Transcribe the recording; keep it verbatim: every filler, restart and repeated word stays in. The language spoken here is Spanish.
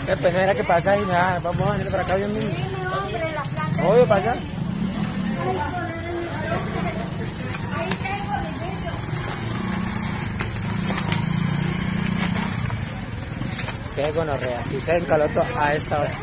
Qué pena era que pasa y nada, vamos a venir para acá bien mismo. Obvio, pasa. Qué gonorrea, si se encalotó a esta hora.